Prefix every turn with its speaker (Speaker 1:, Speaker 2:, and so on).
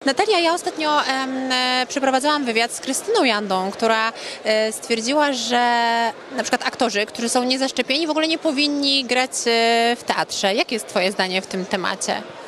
Speaker 1: Natalia, ja ostatnio przeprowadzałam wywiad z Krystyną Jandą, która stwierdziła, że na przykład aktorzy, którzy są niezaszczepieni, w ogóle nie powinni grać w teatrze. Jakie jest Twoje zdanie w tym temacie?